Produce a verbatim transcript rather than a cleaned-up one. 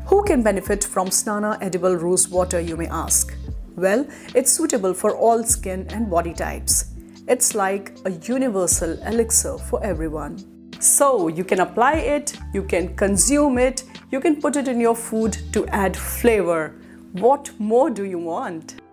Who can benefit from SNAAAN edible rose water, you may ask? Well, it's suitable for all skin and body types. It's like a universal elixir for everyone. So you can apply it, you can consume it, you can put it in your food to add flavor. What more do you want?